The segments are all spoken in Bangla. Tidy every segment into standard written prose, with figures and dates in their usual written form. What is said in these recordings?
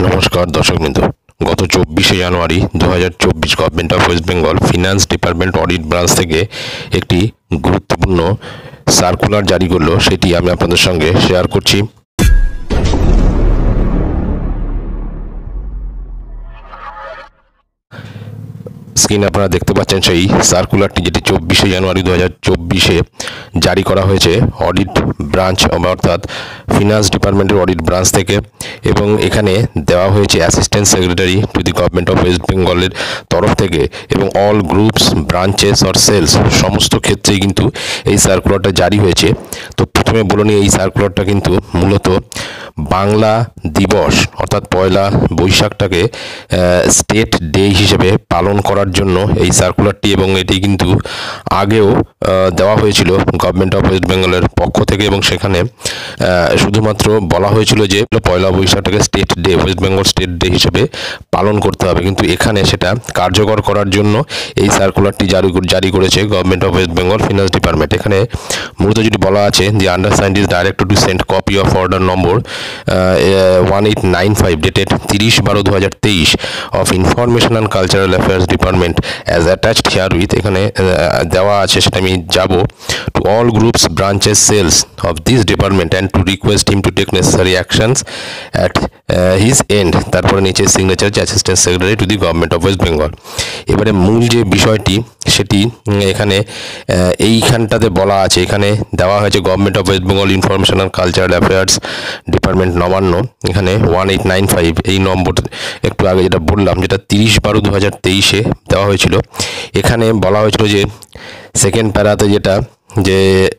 নমস্কার দর্শকবৃন্দ। গত 24শে জানুয়ারি 2024 government of West Bengal finance department audit branch থেকে একটি গুরুত্বপূর্ণ সার্কুলার জারি করলো, সেটি আমি আপনাদের সঙ্গে শেয়ার করছি। স্ক্রিনে আপনারা দেখতে পাচ্ছেন সেই সার্কুলারটি, যেটি 24শে জানুয়ারি 2024 জারি করা হয়েছে অডিট ব্রাঞ্চ অর্থাৎ ফিনান্স ডিপার্টমেন্টের অডিট ব্রাঞ্চ থেকে, এবং এখানে দেওয়া হয়েছে assistant secretary to the government of West বেঙ্গলের তরফ থেকে, এবং all groups branches or cells সমস্ত ক্ষেত্রেই কিন্তু এই সার্কুলারটা জারি হয়েছে। তো প্রথমে বলে নিই, এই সার্কুলারটা কিন্তু মূলত বাংলা দিবস অর্থাৎ পয়লা বৈশাখটাকে স্টেট ডে হিসেবে পালন করার জন্য এই সার্কুলারটি, এবং এটি কিন্তু আগেও দেওয়া হয়েছিল গভর্নমেন্ট অফ ওয়েস্ট বেঙ্গলের পক্ষ থেকে, এবং সেখানে শুধুমাত্র বলা হয়েছিল যে পয়লা বৈশাখটাকে state day, West Bengal state day হিসেবে পালন করতে হবে। কিন্তু এখানে সেটা কার্যকর করার জন্য এই সার্কুলারটি জারি করেছে government of West Bengal finance department. এখানে মূলত যেটি বলা আছে, the undersigned is directed to send copy of order number 1895 dated 30/12/2023 of information and cultural affairs department as attached herewith. এখানে দেওয়া আছে, সেটা আমি যাব, to all groups branches cells of this department and to request him to take necessary actions at his end. তারপরে নিচে signature assistant secretary to the government of West Bengal. এবারে মূল যে বিষয়টি সেটি এখানে এইখানটাতে বলা আছে, এখানে দেওয়া হয়েছে government of West Bengal information and cultural affairs department Nabanna, এখানে 1895 এই নম্বর একটু আগে যেটা বললাম, যেটা 30/12/2023 দেওয়া হয়েছিল। এখানে বলা হয়েছিল যে সেকেন্ড প্যারাতে যেটা, যে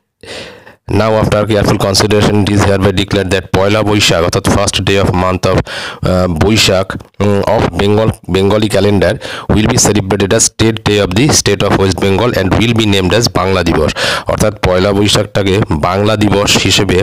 now after careful consideration it is hereby declared that Poila Boishakh অর্থাৎ first day of month of Boishakh of Bengali calendar will be celebrated as state day of the state of West Bengal and will be named as Bangla Dibas. অর্থাৎ পয়লা বৈশাখটাকে বাংলা দিবস হিসেবে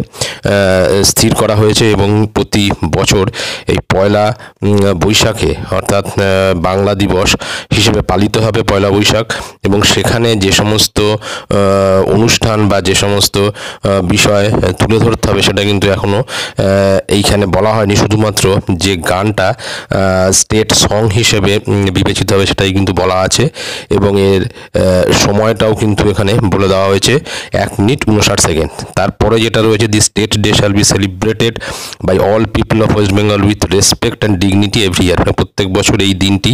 স্থির করা হয়েছে, এবং প্রতি বছর এই পয়লা বৈশাখে অর্থাৎ বাংলা দিবস হিসেবে পালিত হবে পয়লা বৈশাখ। এবং সেখানে যে সমস্ত অনুষ্ঠান বা যে সমস্ত বিষয় তুলে ধরতে হবে সেটা কিন্তু এখনো এইখানে বলা হয়নি, শুধুমাত্র যে গানটা স্টেট সং হিসেবে বিবেচিত হবে সেটাই কিন্তু বলা আছে, এবং এর সময়টাও কিন্তু এখানে বলে দেওয়া হয়েছে 1 মিনিট 59 সেকেন্ড। তারপরে যেটা রয়েছে, the state day shall be celebrated by all people of West Bengal with respect and dignity every year. প্রত্যেক বছর এই দিনটি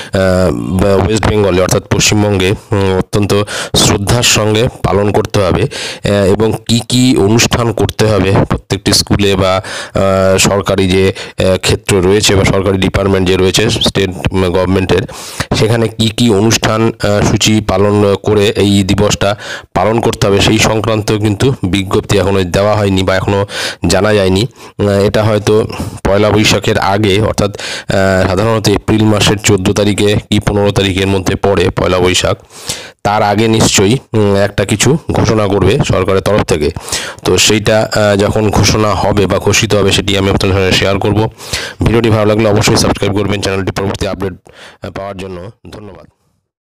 ওয়েস্ট বেঙ্গলে অর্থাৎ পশ্চিমবঙ্গে অত্যন্ত শ্রদ্ধার সঙ্গে পালন করতে হবে, এবং কি কি অনুষ্ঠান করতে হবে প্রত্যেকটি স্কুলে বা সরকারি যে ক্ষেত্র রয়েছে বা সরকারি ডিপার্টমেন্ট যে রয়েছে স্টেট গভর্নমেন্টের, সেখানে কি কি অনুষ্ঠান সূচি পালন করে এই দিবসটা পালন করতে হবে সেই সংক্রান্ত কিন্তু বিজ্ঞপ্তি এখনো দেওয়া হয়নি বা এখনো জানা যায়নি। এটা হয়তো পয়লা বৈশাখের আগে, অর্থাৎ সাধারণত এপ্রিল মাসের 14 তারিখে কি 15 তারিখের মধ্যে পড়ে পয়লা বৈশাখ, তার আগে নিশ্চয়ই একটা কিছু ঘোষণা করবে সরকারের তরফ থেকে। তো সেইটা যখন ঘোষণা হবে বা ঘোষিত হবে সেটি আমি আপনাদের সঙ্গে শেয়ার করব। ভিডিওটি ভালো লাগলে অবশ্যই সাবস্ক্রাইব করবেন চ্যানেলটি পরবর্তী আপডেট পাওয়ার জন্য। ধন্যবাদ।